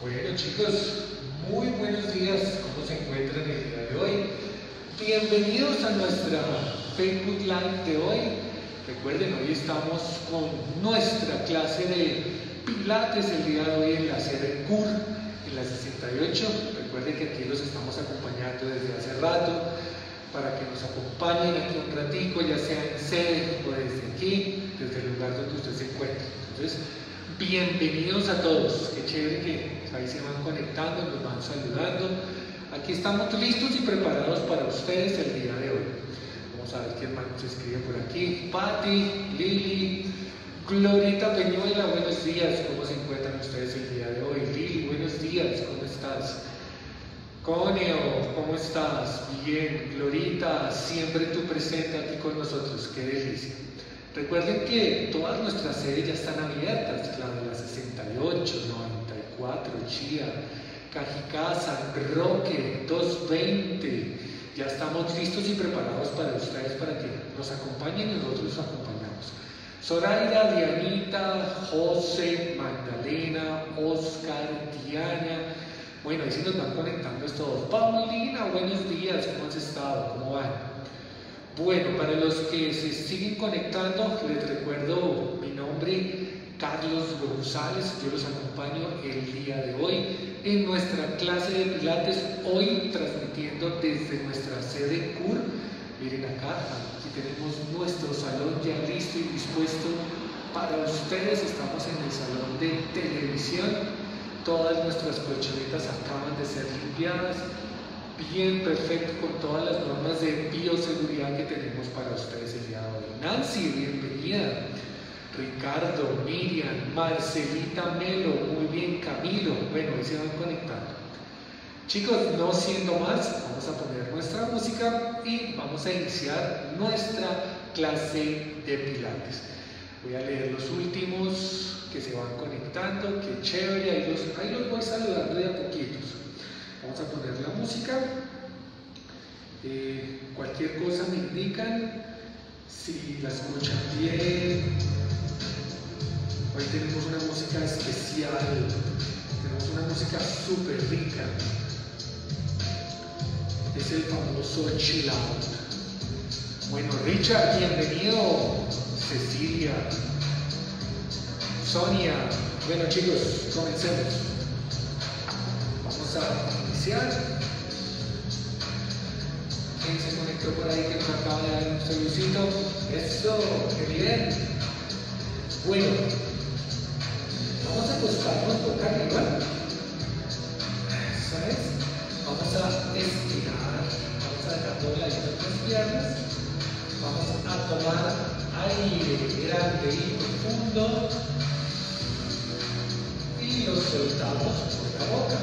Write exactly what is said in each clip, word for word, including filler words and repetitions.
Bueno chicos, muy buenos días, ¿cómo se encuentran el día de hoy? Bienvenidos a nuestra Facebook Live de hoy. Recuerden, hoy estamos con nuestra clase de Pilates el día de hoy en la sede C U R, en la sesenta y ocho. Recuerden que aquí los estamos acompañando desde hace rato para que nos acompañen aquí un ratico, ya sea en sede o desde aquí, desde el lugar donde usted se encuentre. Entonces, bienvenidos a todos, qué chévere que ahí se van conectando, nos van saludando. Aquí estamos listos y preparados para ustedes el día de hoy. Vamos a ver quién más nos escribe por aquí. Patti, Lili, Glorita Peñuela, buenos días, ¿cómo se encuentran ustedes el día de hoy? Lili, buenos días, ¿cómo estás? Coneo, ¿cómo estás? Bien, Glorita, siempre tú presente aquí con nosotros, qué delicia. Recuerden que todas nuestras sedes ya están abiertas, la de la sesenta y ocho, noventa y cuatro, Chía, Cajicá, San Roque, doscientos veinte. Ya estamos listos y preparados para ustedes, para que nos acompañen y nosotros los acompañamos. Zoraida, Dianita, José, Magdalena, Oscar, Diana. Bueno, ahí sí nos van conectando todos. Paulina, buenos días, ¿cómo has estado? ¿Cómo van? Bueno, para los que se siguen conectando, les recuerdo mi nombre, Carlos González. Yo los acompaño el día de hoy en nuestra clase de Pilates, hoy transmitiendo desde nuestra sede C U R. Miren acá, aquí tenemos nuestro salón ya listo y dispuesto para ustedes. Estamos en el salón de televisión. Todas nuestras colchonetas acaban de ser limpiadas. Bien, perfecto, con todas las normas de bioseguridad que tenemos para ustedes el día de hoy. Nancy, bienvenida. Ricardo, Miriam, Marcelita Melo, muy bien, Camilo. Bueno, ahí se van conectando. Chicos, no siendo más, vamos a poner nuestra música y vamos a iniciar nuestra clase de Pilates. Voy a leer los últimos que se van conectando, qué chévere, ahí los, ahí los voy saludando de a poquitos. Vamos a poner la música. Eh, cualquier cosa me indican si la escuchan bien. Hoy tenemos una música especial, tenemos una música súper rica. Es el famoso chill out. Bueno, Richard, bienvenido. Cecilia, Sonia. Bueno chicos, comencemos. Vamos a iniciar. ¿Quién se conectó por ahí que nos acaba de dar un saludito? Eso, qué bien. Bueno, vamos a acostarnos boca arriba. Eso es. Vamos a estirar. Vamos a dejar dobladitas las piernas. Vamos a tomar aire grande y profundo. Y lo soltamos por la boca.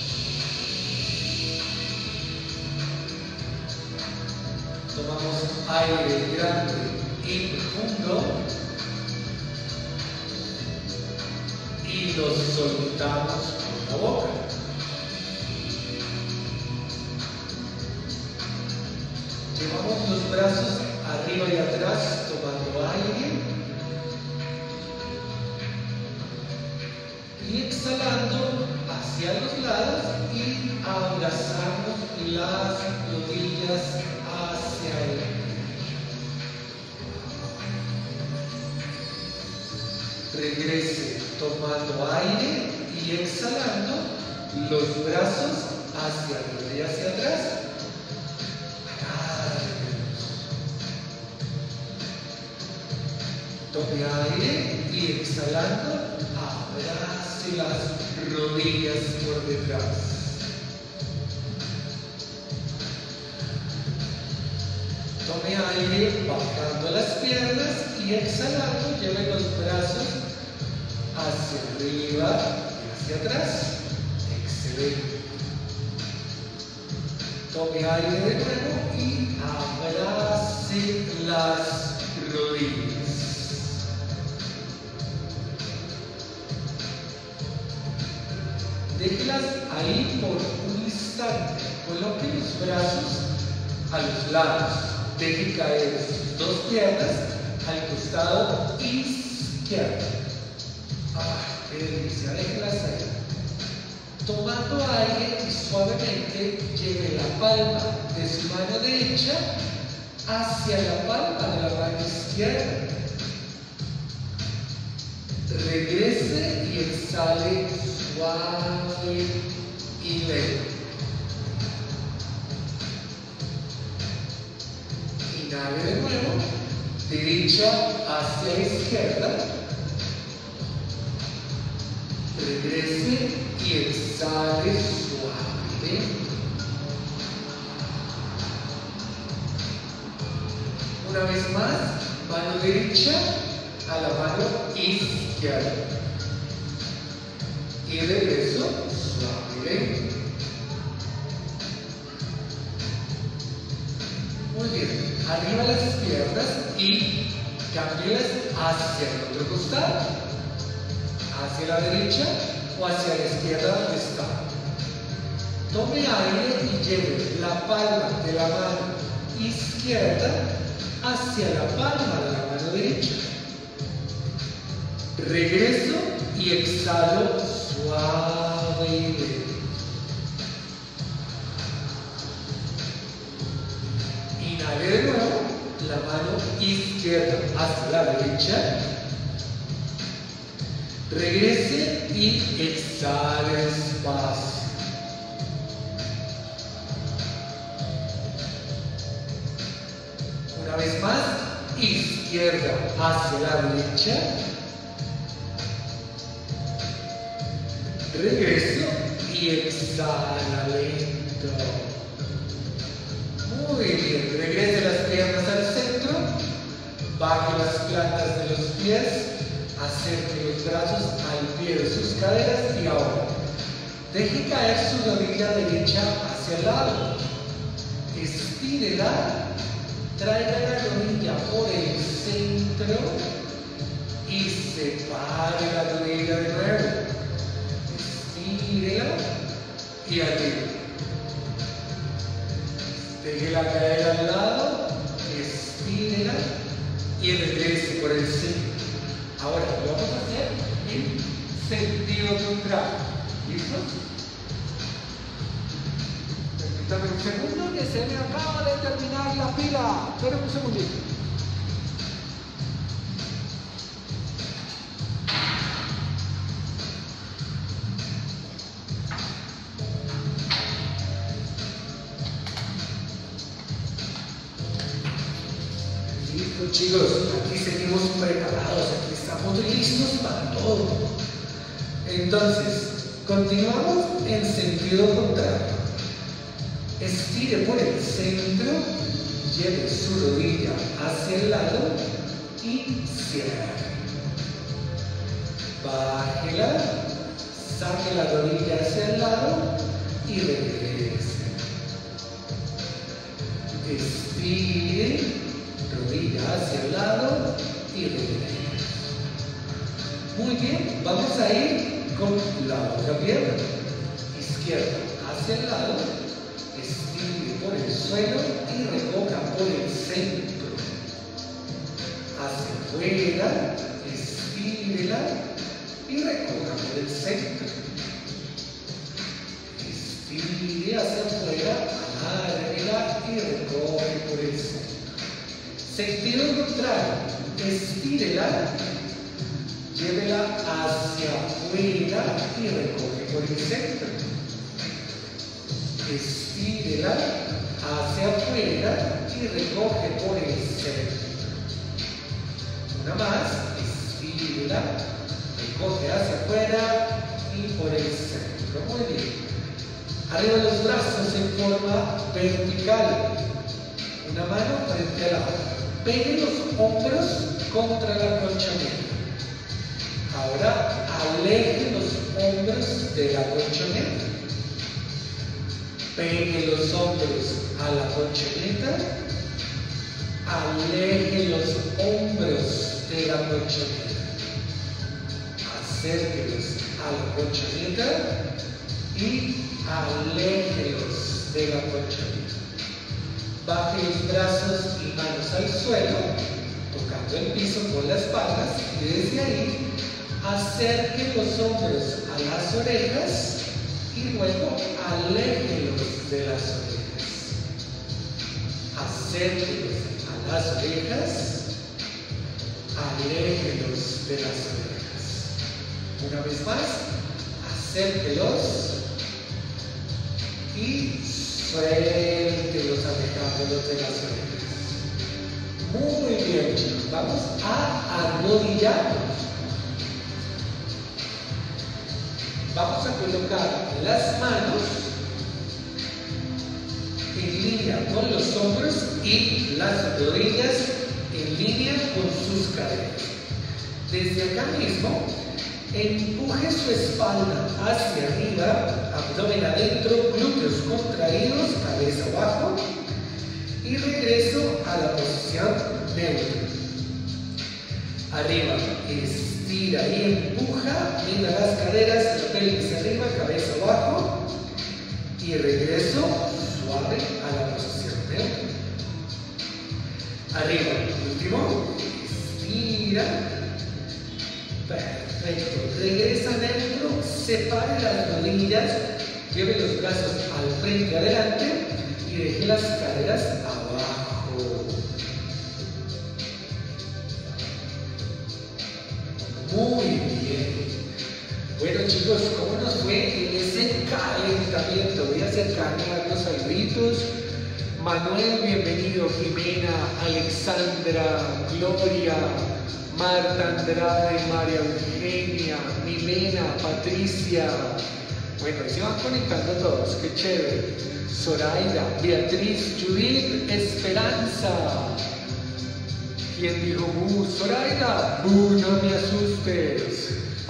Tomamos aire grande y profundo y lo soltamos por la boca. Llevamos los brazos arriba y atrás tomando aire y exhalando hacia los lados y abrazamos las rodillas hacia él. Regrese tomando aire y exhalando los brazos hacia arriba y hacia atrás. Tome aire y exhalando abrace las rodillas por detrás. Tome aire bajando las piernas y exhalando, lleve los brazos hacia arriba y hacia atrás. Excelente. Tome aire de nuevo y abrace las rodillas. Déjelas ahí por un instante. Coloque los brazos a los lados. Deje caer sus dos piernas al costado izquierdo. ¡Ah, qué delicia! Déjelas ahí. Tomando aire y suavemente lleve la palma de su mano derecha hacia la palma de la mano izquierda. Regrese y exhale suave y leve. Inhale de nuevo, derecha hacia izquierda. Regrese y exhale suave. Una vez más, mano derecha a la mano izquierda. Y regreso suave. Muy bien. Arriba las piernas y cámbielas hacia el otro costado. Hacia la derecha o hacia la izquierda donde está. Tome aire y lleve la palma de la mano izquierda hacia la palma de la mano derecha. Regreso y exhalo suave y leve. Inhale de nuevo, la mano izquierda hacia la derecha. Regrese y exhale despacio. Una vez más, izquierda hacia la derecha. Regreso y exhala lento. Muy bien, regrese las piernas al centro. Baje las plantas de los pies. Acerque los brazos al pie de sus caderas y ahora deje caer su rodilla derecha hacia el lado. Estírela, traiga la rodilla por el centro y separe la rodilla de nuevo. Estírela y arriba. Déjela caer al lado, estírela y regrese por el centro. Ahora lo vamos a hacer en sentido contrario. ¿Listo? Permítame un segundo que se me acaba de terminar la pila. Esperen un segundito. Listo, chicos, aquí seguimos preparados, aquí estamos listos para todo. Entonces, continuamos en sentido contrario. Estire por el centro, lleve su rodilla hacia el lado y cierre. Bájela, saque la rodilla hacia el lado y regrese. Estire, rodilla hacia el lado y regrese. Muy bien, vamos a ir con la otra pierna. Izquierda hacia el lado, estire por el suelo y recoja por el centro. Hacia afuera, estírela y recoja por el centro. Estire hacia afuera, alárguela y recoge por el centro. Sentido contrario, estírela, llévela hacia afuera y recoge por el centro. Estírela hacia afuera y recoge por el centro. Una más, estírela, recoge hacia afuera y por el centro. Muy bien. Arriba los brazos en forma vertical. Una mano frente a la otra. Pegue los hombros contra la colchoneta. Ahora aleje los hombros de la colchoneta. Pegue los hombros a la colchoneta. Aleje los hombros de la colchoneta. Acérquelos a la colchoneta y aléjelos de la colchoneta. Baje los brazos y manos al suelo, tocando el piso con las palmas, y desde ahí acerque los hombros a las orejas y luego aléjelos de las orejas. Acérquelos a las orejas, aléjelos de las orejas. Una vez más, acérquelos y suéltelos alejándolos de las orejas. Muy bien, chicos, vamos a arrodillarnos. Vamos a colocar las manos en línea con los hombros y las rodillas en línea con sus caderas. Desde acá mismo, empuje su espalda hacia arriba, abdomen adentro, glúteos contraídos, cabeza abajo, y regreso a la posición neutra. Arriba, estira y empuja, mira las caderas, la pelvis arriba, cabeza abajo, y regreso suave a la posición neutra. Arriba, último, estira, perfecto, regresa neutro, separe las rodillas, lleve los brazos al frente, adelante, y deje las caderas abajo. Muy bien. Bueno, chicos, ¿cómo nos fue en ese calentamiento? Voy a acercarme a los saluditos. Manuel, bienvenido. Jimena, Alexandra, Gloria, Marta Andrade, María Eugenia, Milena, Patricia. Bueno, ahí se van conectando todos, qué chévere. Zoraida, Beatriz, Judith, Esperanza. ¿Quién dijo bu? Zoraida, bu, no me asustes.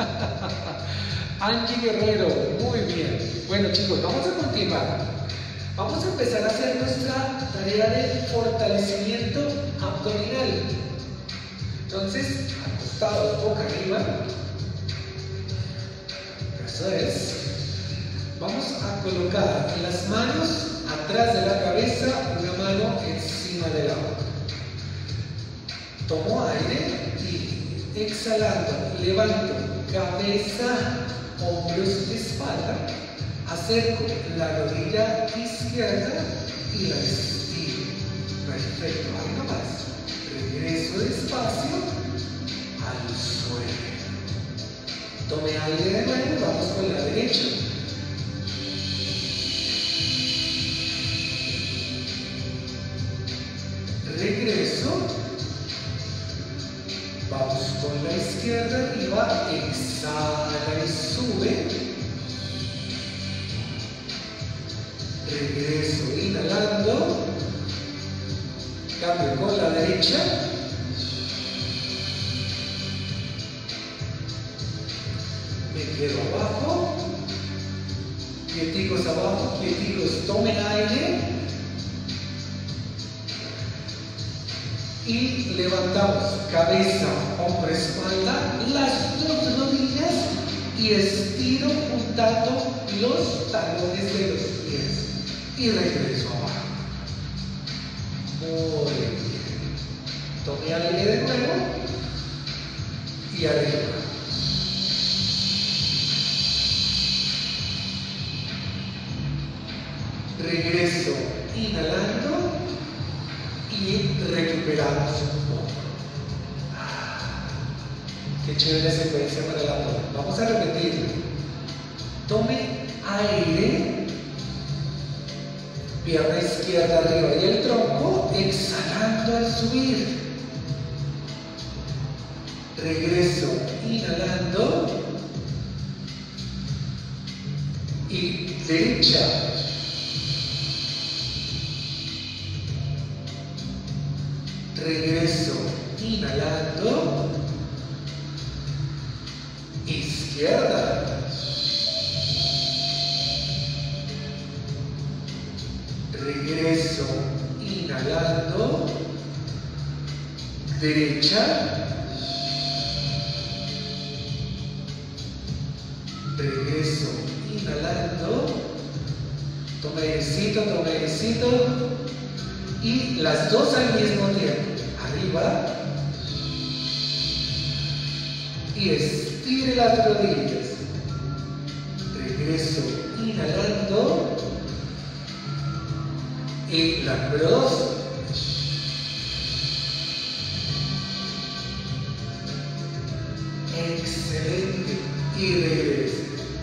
Angie Guerrero, muy bien. Bueno, chicos, vamos a continuar. Vamos a empezar a hacer nuestra tarea de fortalecimiento abdominal. Entonces, acostados boca arriba. Eso es. Vamos a colocar las manos atrás de la cabeza, una mano encima de la otra. Tomo aire y exhalando, levanto cabeza, hombros, espalda, acerco la rodilla izquierda y la estiro. Perfecto, ahí nomás. Regreso despacio al suelo. Tome aire de nuevo, vamos con la derecha. Regreso. Vamos con la izquierda arriba, exhala y sube. Regreso inhalando. Cambio con la derecha. Me quedo abajo. Quieticos abajo, quieticos, tomen aire. Y levantamos cabeza, hombro, espalda, las dos rodillas y estiro juntando los talones de los pies y regreso abajo. Muy bien. Tome aire de nuevo y arriba. Regreso inhalando y recuperamos un poco. Qué chévere secuencia para la boda. Vamos a repetirlo. Tome aire, pierna izquierda arriba y el tronco, exhalando al subir. Regreso, inhalando y derecha. Regreso, inhalando, izquierda, regreso, inhalando, derecha, regreso, inhalando, toma airecito, toma airecito, y las dos al mismo tiempo. Arriba y estire las rodillas. Regreso, inhalando. la número dos. Excelente. Y regrese.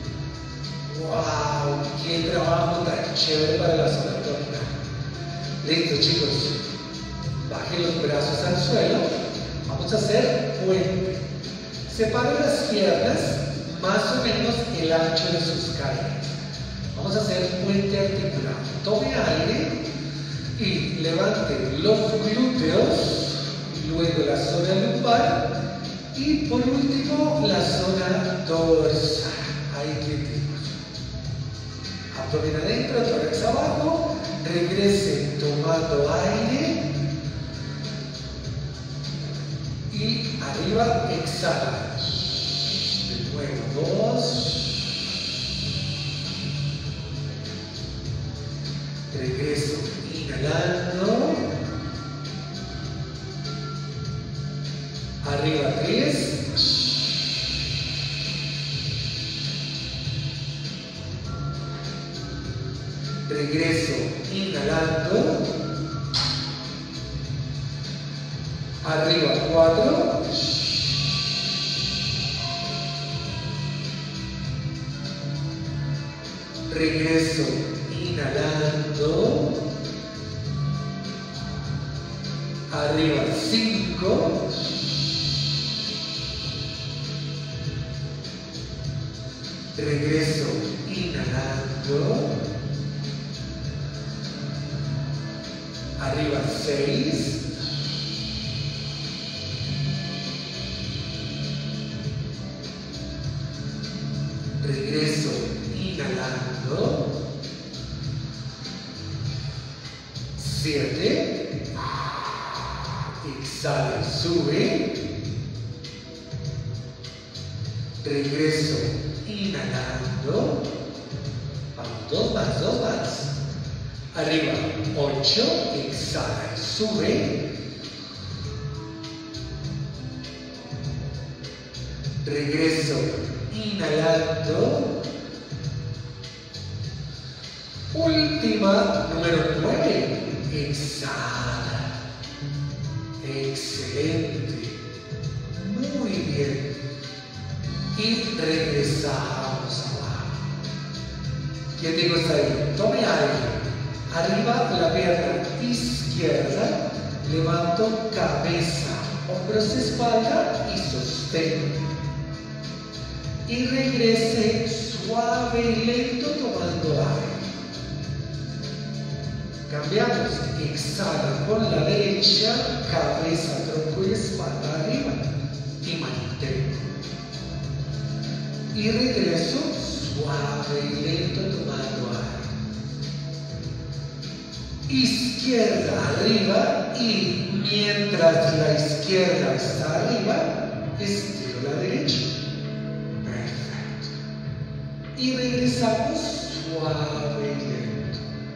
¡Wow! ¡Qué trabajo tan chévere para la zona abdominal! Listo, chicos. Bajen los brazos al suelo. Vamos a hacer puente. Separen las piernas más o menos el ancho de sus caderas. Vamos a hacer puente articulado. Tome aire y levante los glúteos, luego la zona lumbar y por último la zona dorsal. Ahí quietitos. Abdomen adentro, tórax abajo. Regrese tomando aire. Y arriba, exhala. De nuevo, dos. Regreso, inhalando. Arriba, tres. Regreso, inhalando. Arriba, cuatro. Regreso, inhalando. Arriba, cinco. Regreso, inhalando. Arriba, seis. Regreso, inhalando. Siete. Exhala, sube. Regreso, inhalando. Vamos, dos más, dos más. Arriba, ocho. Exhala, sube. Regreso, inhalando. Última, número nueve. Exhala. Excelente. Muy bien. Y regresamos abajo. ¿Quién digo está ahí? Tome aire. Arriba la pierna izquierda. Levanto cabeza, hombros, espalda y sostengo. Y regrese suave y lento tomando aire. Cambiamos. Exhala con la derecha, cabeza, tronco y espalda arriba. Y mantengo. Y regreso suave y lento tomando aire. Izquierda arriba y mientras la izquierda está arriba, estiro la derecha. Perfecto. Y regresamos suave y lento.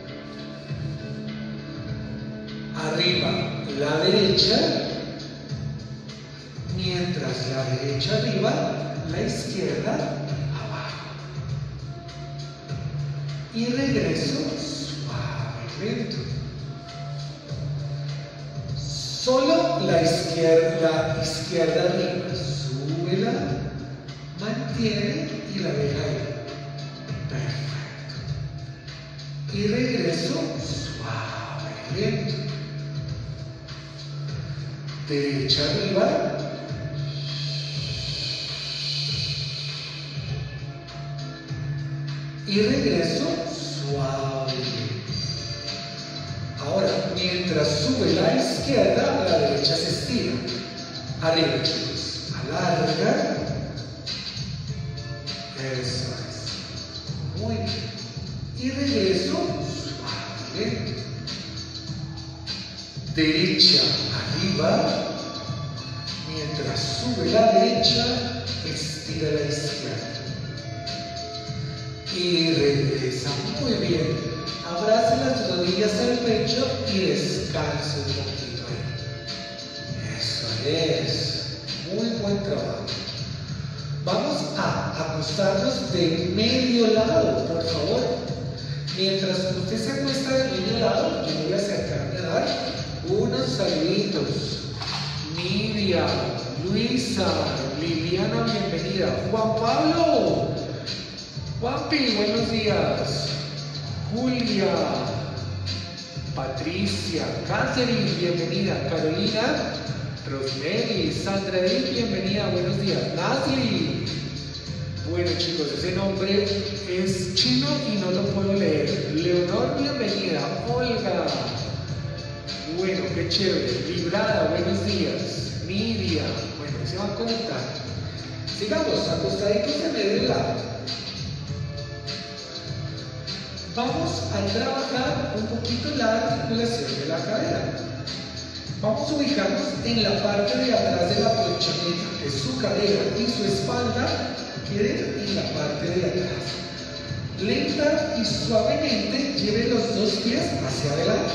Arriba la derecha, mientras la derecha arriba, la izquierda abajo. Y regreso suave y lento. Solo la izquierda, la izquierda arriba, súbela, mantiene y la deja ahí. Perfecto. Y regreso suave y lento. Derecha arriba. Y regreso suave. Ahora, mientras sube la izquierda, la derecha se estira. Arriba, chicos. Alarga. Eso es. Muy bien. Y regreso suave. Derecha arriba. Mientras sube la derecha, estira la izquierda. Y regresa. Muy bien. Abrace las rodillas al pecho y descanse un poquito ahí. Eso es. Muy buen trabajo. Vamos a acostarnos de medio lado, por favor. Mientras usted se acuesta de mi lado, yo voy a acercarme a dar unos saluditos. Nidia, Luisa, Liliana, bienvenida. Juan Pablo, Juanpi, buenos días. Julia, Patricia, Catherine, bienvenida. Carolina, Rosemary, Sandra Edith, bienvenida, buenos días. Natalie. Bueno chicos, ese nombre es chino y no lo puedo leer. Leonor, bienvenida. Olga. Bueno, qué chévere. Librada, buenos días. Nidia. Bueno, se va a conectar. Sigamos, acostaditos de medio lado. Vamos a trabajar un poquito la articulación de la cadera. Vamos a ubicarnos en la parte de atrás de la colchoneta, que su cadera y su espalda queden en la parte de atrás. Lenta y suavemente lleve los dos pies hacia adelante.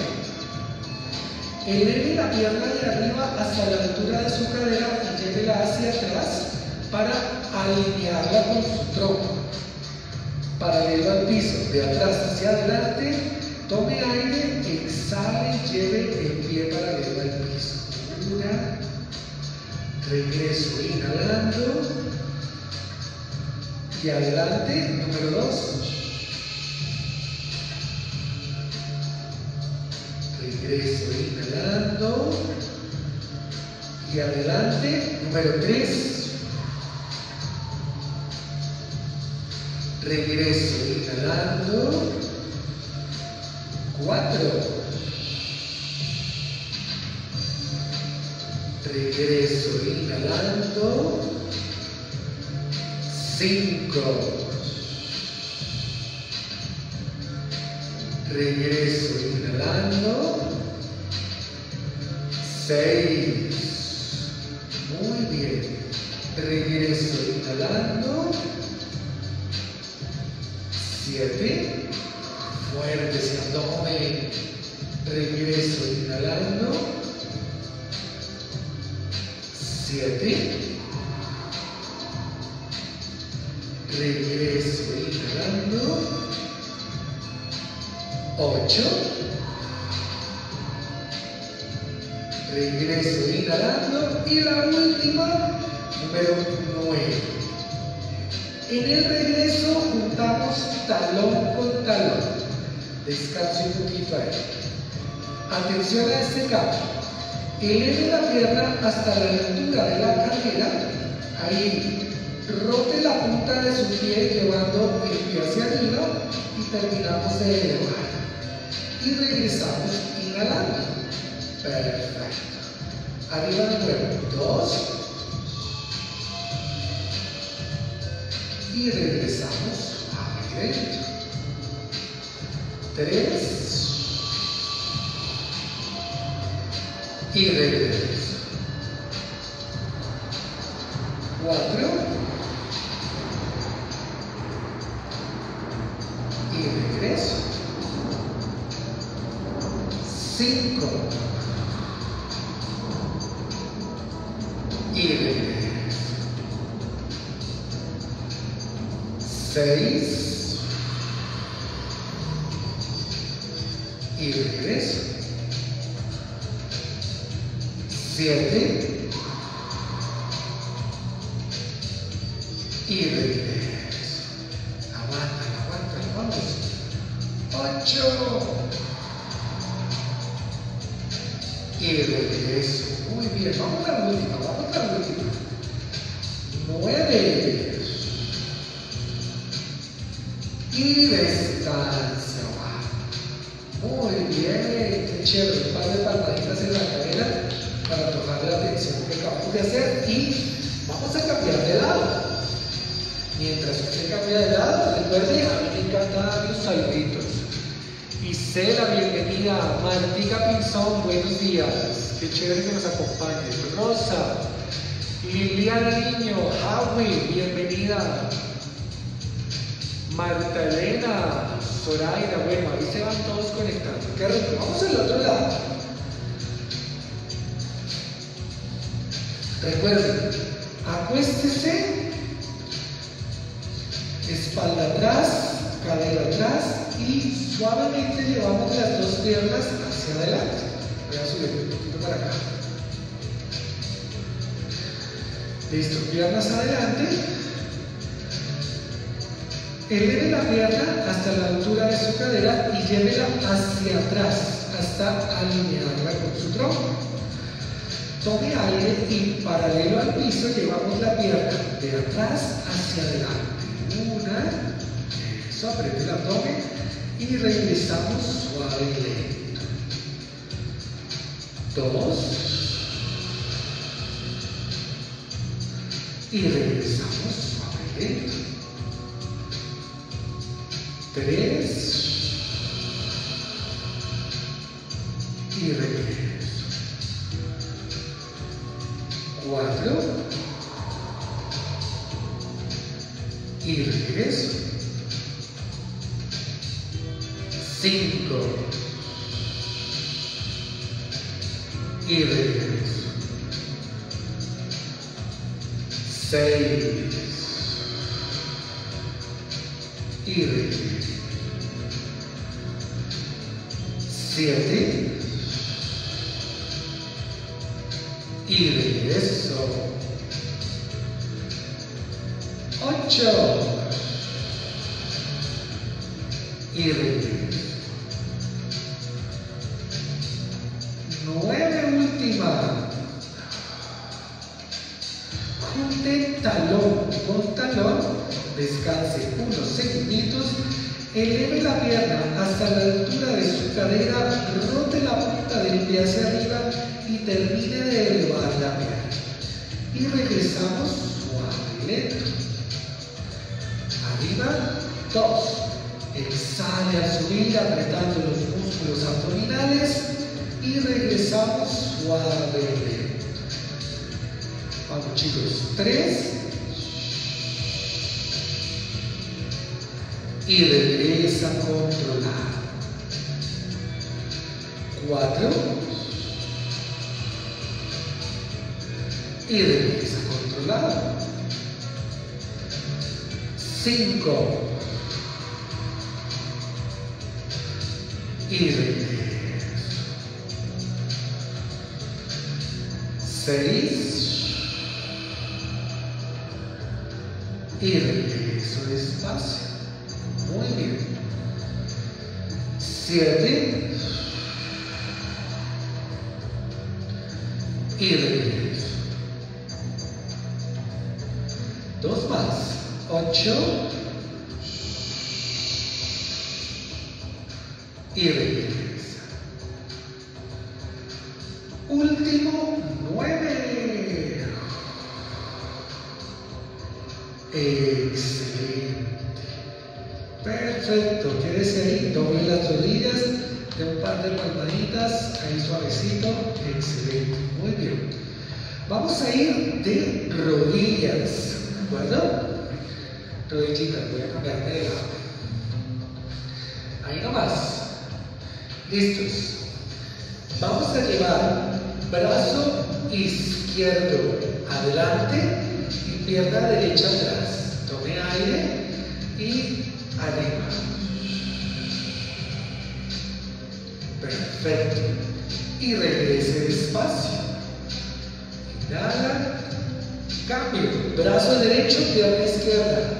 Eleve la pierna de arriba hasta la altura de su cadera y llévela hacia atrás para alinearla con su tronco. Paralelo al piso, de atrás hacia adelante, tome aire, exhale y lleve el pie paralelo al piso. Una, regreso, inhalando. Y adelante, número dos. Regreso, inhalando. Y adelante, número tres. Regreso, inhalando. Cuatro. Regreso, inhalando. Cinco. Regreso, inhalando. Seis. Muy bien. Regreso, inhalando. Siete. Fuerte ese abdomen. Regreso, inhalando. Siete. Regreso, inhalando. Ocho. Regreso, inhalando. Y la última, número nueve. En el regreso juntamos talón con talón. Descanse un poquito ahí. Atención a este cambio. Eleve la pierna hasta la altura de la cadera. Ahí. Rote la punta de su pie llevando el pie hacia arriba y terminamos de elevar. Y regresamos inhalando. Perfecto. Arriba de nuevo. Dos. Y regresamos a la derecha. Tres. Y regreso. Cuatro. Y regreso. Cinco. Y regreso. Seis. Y regreso. Siete. Y regreso. Aguanta, aguanta, vamos. Ocho. Y regreso. Muy bien, vamos a la última, vamos a la última. Nueve. Y descansa. Muy bien, qué chévere. Un par de palmaditas en la cadera para tomar la tensión que acabamos de hacer. Y vamos a cambiar de lado. Mientras usted cambia de lado, recuerde, a mí me encanta dar los saluditos. Isela, bienvenida. Martica Pinzón, buenos días. Qué chévere que nos acompañes. Rosa, Liliana Niño, Howie, bienvenida. Marta Elena, Zoraida, bueno, ahí se van todos conectando. Qué rico. Vamos al otro lado. Recuerden, acuéstese, espalda atrás, cadera atrás y suavemente llevamos las dos piernas hacia adelante. Voy a subir un poquito para acá. Listo, piernas adelante. Eleve la pierna hasta la altura de su cadera y llévela hacia atrás hasta alinearla con su tronco. Tome aire y paralelo al piso llevamos la pierna de atrás hacia adelante. Una, eso, apriete el abdomen y regresamos suave y lento. Dos, y regresamos suave y lento. Tres, y regreso. Cuatro, y regreso. Cinco, y regreso. Seis, y regreso. Siete, y regreso. Ocho, y regreso. Nueve, última. Junte talón con talón, descanse unos segunditos, eleve la pierna hasta la altura de su cadera, rote la punta del pie hacia arriba y termine de elevar la pierna. Y regresamos suave y lento. Arriba, dos. Exhale al subir apretando los músculos abdominales y regresamos suave y lento. Vamos chicos, tres. Y regresa controlado. Cuatro. Y regresa controlado. Cinco. Y regreso. Seis. Y regreso despacio. Muy bien. Siete. Y regreso. Dos más. Ocho. Y regresa. Último, nueve. Excelente. Perfecto. Quédese ahí. Doble las rodillas. De un par de palmaditas. Ahí suavecito. Excelente. Muy bien. Vamos a ir de rodillas. ¿De acuerdo? Rodillitas. Voy a cambiarme de lado. Ahí nomás. Listos. Vamos a llevar brazo izquierdo adelante y pierna derecha atrás. Tome aire y arriba. Perfecto. Y regrese despacio. Inhala. Cambio. Brazo derecho, pierna izquierda.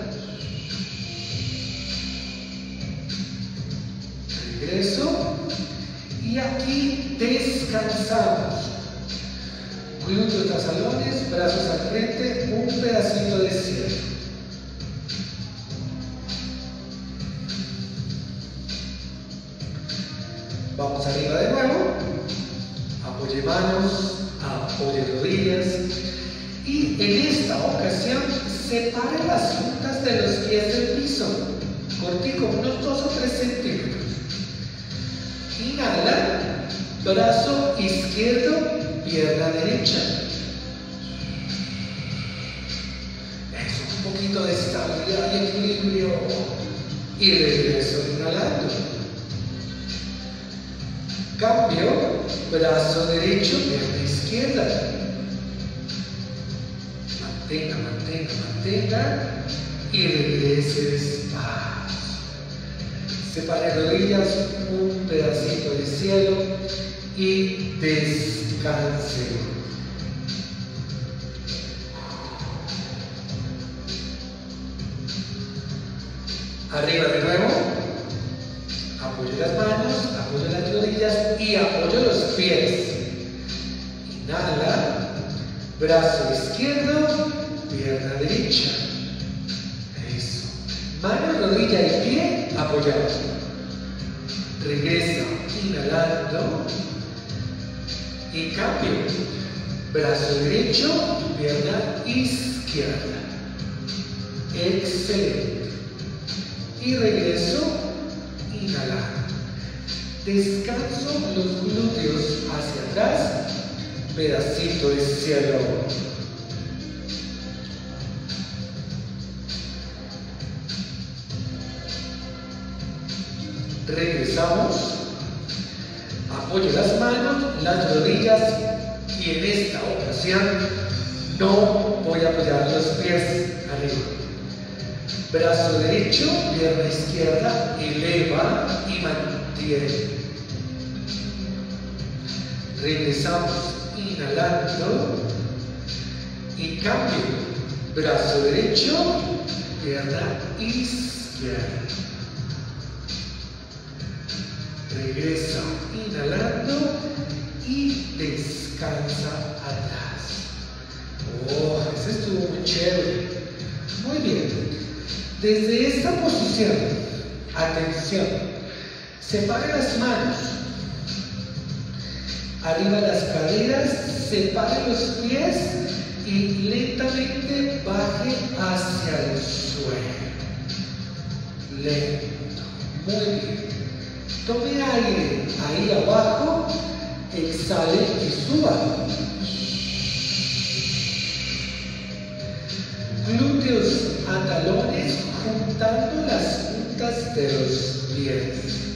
Regreso. Y aquí descansamos. Glúteos tasalones, brazos al frente, un pedacito de cierre. Vamos arriba de nuevo. Apoye manos, apoye rodillas. Y en esta ocasión, separe las puntas de los pies del piso. Cortico, unos dos o tres centímetros. Inhala, brazo izquierdo, pierna derecha. Eso, un poquito de estabilidad y equilibrio. Y regreso inhalando. Cambio, brazo derecho, pierna izquierda. Mantenga, mantenga, mantenga. Y regrese despacio. Separe rodillas, un pedacito de cielo y descanse. Arriba de nuevo. Apoyo las manos, apoyo las rodillas y apoyo los pies. Inhala. Brazo izquierdo, pierna derecha. Eso. Mano, rodilla y pie apoyados. Regresa, inhalando. Y cambio. Brazo derecho y pierna izquierda. Excelente. Y regreso, inhalando. Descanso los glúteos hacia atrás. Pedacito de cielo. Regresamos. Apoyo las manos, las rodillas y en esta ocasión no voy a apoyar los pies arriba. Brazo derecho, pierna izquierda, eleva y mantiene. Regresamos, inhalando y cambio. Brazo derecho, pierna izquierda. Regresa, inhalando y descansa atrás. Oh, ese estuvo muy chévere. Muy bien. Desde esta posición, atención, separe las manos. Arriba las caderas, separe los pies y lentamente baje hacia el suelo. Lento. Muy bien. Tome aire ahí abajo, exhale y suba. Glúteos a talones juntando las puntas de los pies.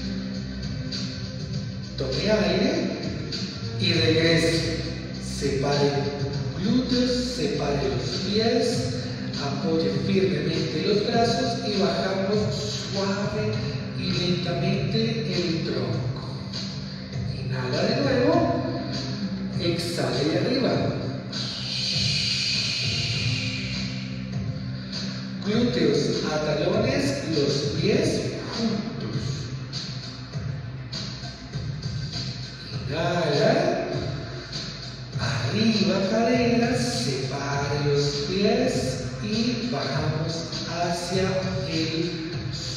Tome aire y regrese. Separe glúteos, separe los pies, apoye firmemente los brazos y bajamos suave y lentamente el tronco. Inhala de nuevo, exhale de arriba. Glúteos a talones, los pies juntos. Inhala, arriba caderas, separe los pies y bajamos hacia el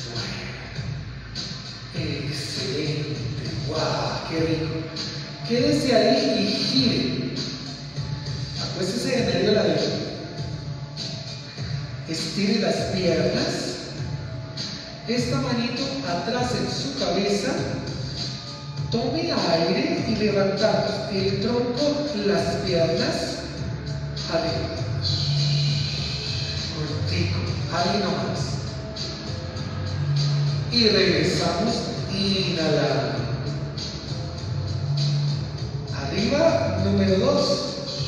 excelente, wow, qué rico. Quédese ahí y gire. Acuéstese en medio de la vida. Estire las piernas. Esta manito atrás en su cabeza. Tome aire y levantamos el tronco, las piernas arriba. Cortico, ahí nomás. Y regresamos, inhalando. Arriba, número dos.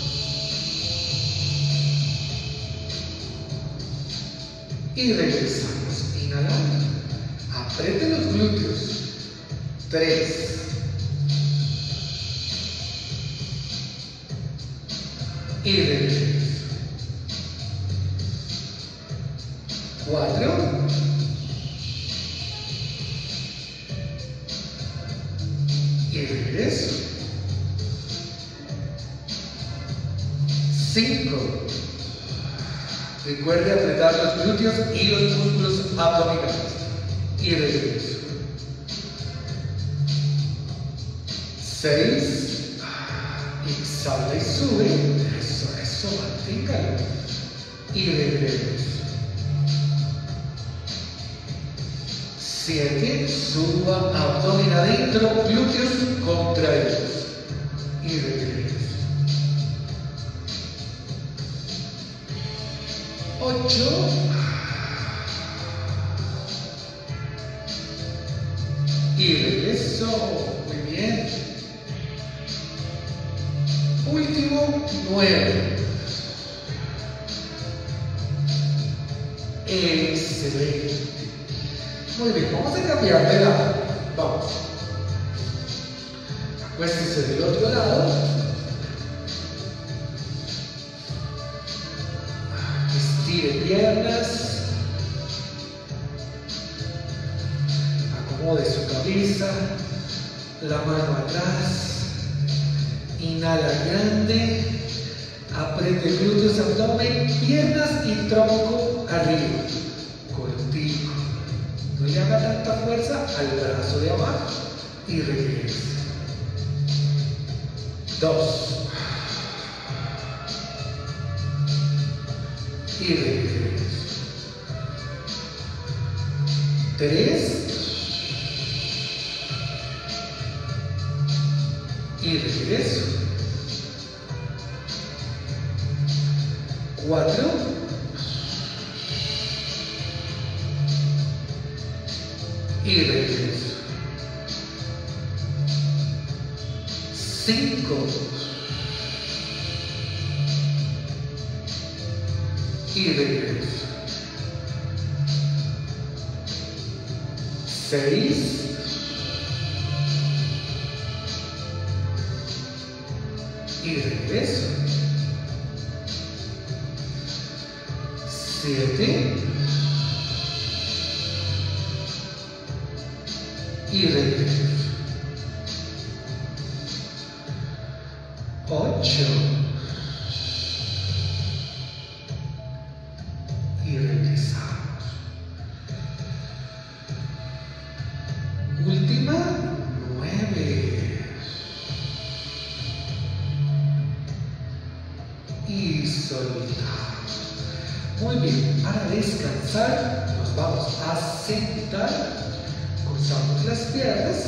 Y regresamos, inhalando. Apriete los glúteos. Tres. Y regreso. Cuatro. Y regreso. Cinco. Recuerde apretar los glúteos y los músculos abdominales. Y regreso. Seis. Exhala y sube. Eso, eso, manténgalo. Y regreso. Siete. Suba abdomen adentro, glúteos contraídos. Y regreso. Ocho. Y regreso. Muy bien. Último, nueve. Excelente. Muy bien, vamos a cambiar de lado. Vamos. Acuéstese del otro lado. Estire piernas. Acomode su cabeza. La mano atrás. Inhala grande. Apriete glúteos, abdomen, piernas y tronco arriba. Cortico. No le haga tanta fuerza al brazo de abajo. Y regresa. Dos. Y regreso. Tres. Y regreso. Cuatro. Y regreso. Cinco. Y regreso. Seis. Y regreso. Siete. Y regreso. Ocho. Y regresamos. Última, nueve. Y soltamos. Muy bien, para descansar nos vamos a sentar, cruzamos las piernas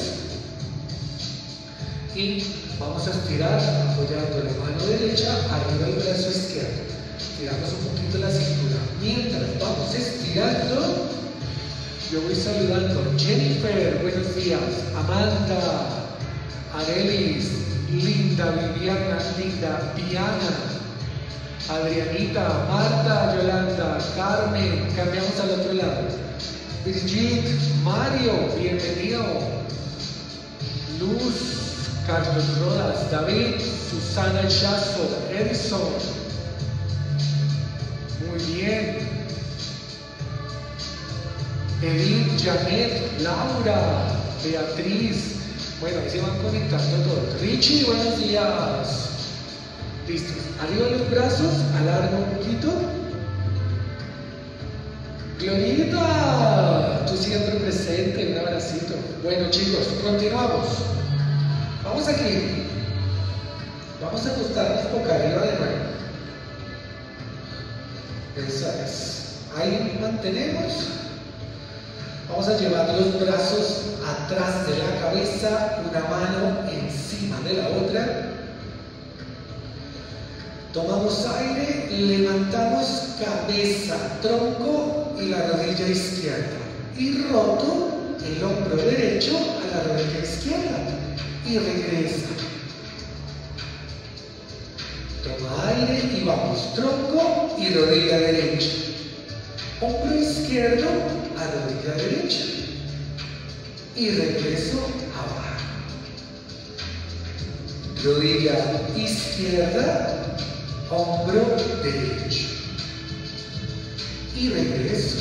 y vamos a estirar apoyando la mano derecha arriba del brazo izquierdo. Tiramos un poquito la cintura. Mientras vamos estirando, yo voy saludando. Jennifer, buenos días. Amanda, Arelis, Linda, Viviana, Linda, Diana, Adrianita, Marta, Yolanda, Carmen. Cambiamos al otro lado. Brigitte, Mario, bienvenido. Luz, Carlos Rodas, David, Susana Chazo, Edison. Muy bien. Edith, Janet, Laura, Beatriz. Bueno, ahí se van conectando todos. Richie, buenos días. Listo. Arriba los brazos, alargo un poquito. Glorita, tú siempre presente, un abracito. Bueno chicos, continuamos. Vamos aquí. Vamos a acostarnos boca arriba de nuevo. Eso es. Ahí mantenemos. Vamos a llevar los brazos atrás de la cabeza, una mano encima de la otra. Tomamos aire, levantamos cabeza, tronco y la rodilla izquierda. Y roto el hombro derecho a la rodilla izquierda. Y regresa. Toma aire y vamos, tronco y rodilla derecha. Hombro izquierdo a rodilla derecha. Y regreso abajo. Rodilla izquierda, hombro derecho. Y regreso.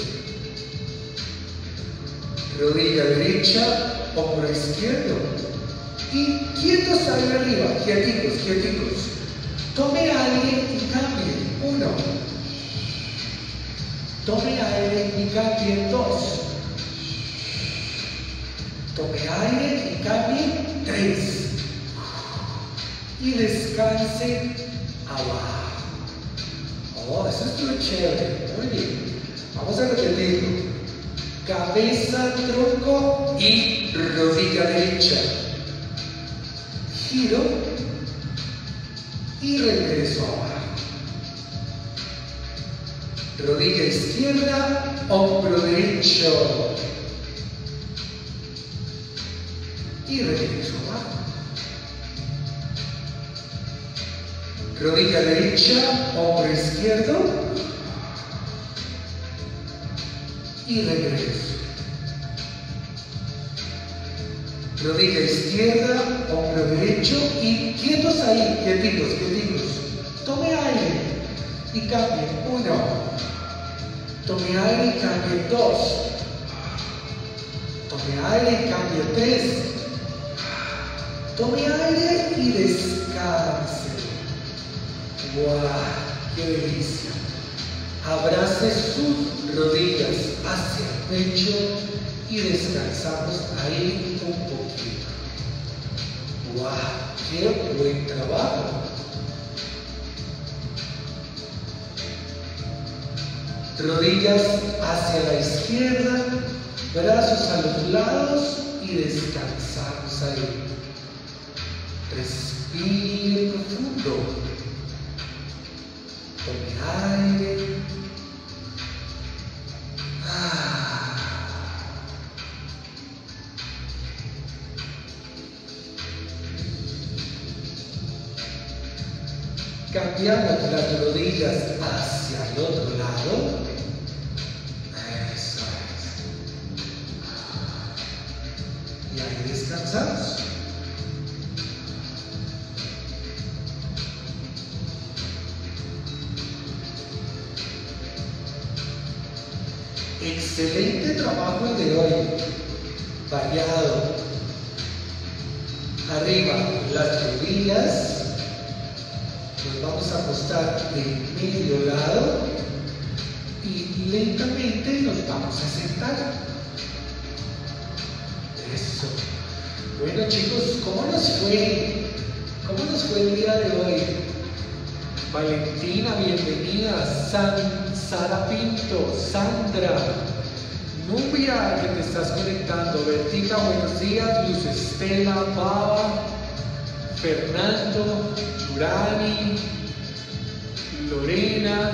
Rodilla derecha, hombro izquierdo. Y quietos ahí arriba, quieticos, quieticos. Tome aire y cambie. Uno. Tome aire y cambie. Dos. Tome aire y cambie. Tres. Y descanse abajo. Oh, eso estuvo chévere. Muy bien. Vamos a repetirlo. Cabeza, tronco y rodilla derecha. Giro y regreso abajo. Rodilla izquierda, hombro derecho. Y regreso abajo. Rodilla derecha, hombro izquierdo. Y regreso. Rodilla izquierda, hombro derecho y quietos ahí, quietitos, quietitos. Tome aire y cambie. Uno. Tome aire y cambie. Dos. Tome aire y cambie. Tres. Tome aire y descanse. ¡Wow! ¡Qué delicia! Abrace sus rodillas hacia el pecho y descansamos ahí un poquito. ¡Wow! ¡Qué buen trabajo! Rodillas hacia la izquierda, brazos a los lados y descansamos ahí. Respire profundo. Tome aire. Ah. Cambiamos las rodillas hacia el otro lado. Eso es. Y ahí descansamos. Excelente trabajo el de hoy. Variado. Arriba las rodillas. Nos vamos a acostar de medio lado y lentamente nos vamos a sentar. Eso. Bueno chicos, ¿cómo nos fue? ¿Cómo nos fue el día de hoy? Valentina, bienvenida. San, Sara Pinto, Sandra, Nubia, que te estás conectando. Bertica, buenos días. Luz Estela, Baba, Fernando, Yurani, Lorena,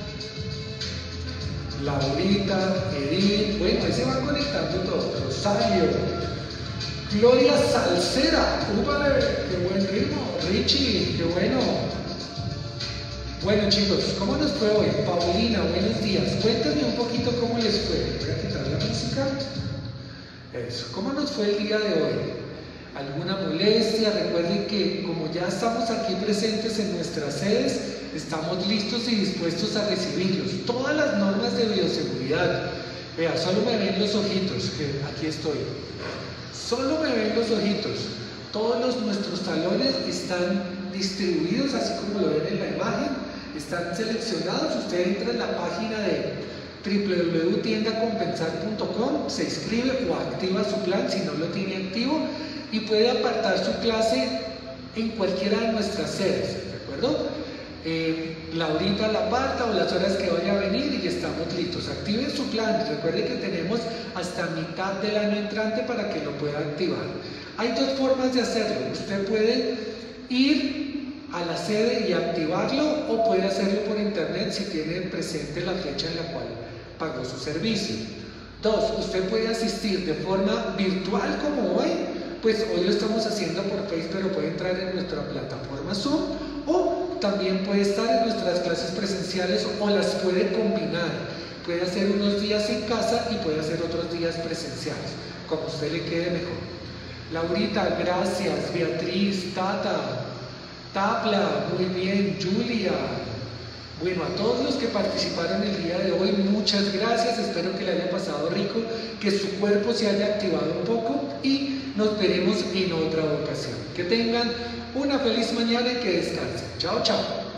Laurita, Edith, bueno, ahí se van conectando todos. Rosario, Gloria Salcera, ¡úpale! ¡Qué buen ritmo! Richie, qué bueno. Bueno chicos, ¿cómo nos fue hoy? Paulina, buenos días. Cuéntenme un poquito cómo les fue. Voy a quitar la música. Eso, ¿cómo nos fue el día de hoy? ¿Alguna molestia? Recuerden que como ya estamos aquí presentes en nuestras sedes, estamos listos y dispuestos a recibirlos. Todas las normas de bioseguridad. Vea, solo me ven los ojitos, que aquí estoy. Solo me ven los ojitos. Todos los, nuestros talones están distribuidos, así como lo ven en la imagen. Están seleccionados. Usted entra en la página de w w w punto tienda compensar punto com, se inscribe o activa su plan si no lo tiene activo y puede apartar su clase en cualquiera de nuestras sedes, ¿de acuerdo? Eh, Laurita la aparta o las horas que vaya a venir y estamos listos. Activen su plan. Recuerden que tenemos hasta mitad del año entrante para que lo pueda activar. Hay dos formas de hacerlo. Usted puede ir a la sede y activarlo o puede hacerlo por internet si tiene presente la fecha en la cual pagó su servicio. Dos, usted puede asistir de forma virtual como hoy, pues hoy lo estamos haciendo por Facebook, pero puede entrar en nuestra plataforma Zoom o también puede estar en nuestras clases presenciales o las puede combinar. Puede hacer unos días en casa y puede hacer otros días presenciales, como a usted le quede mejor. Laurita, gracias. Beatriz, Tata, Tapla, muy bien. Julia, bueno, a todos los que participaron el día de hoy, muchas gracias. Espero que le haya pasado rico, que su cuerpo se haya activado un poco y nos veremos en otra ocasión. Que tengan una feliz mañana y que descansen. Chao, chao.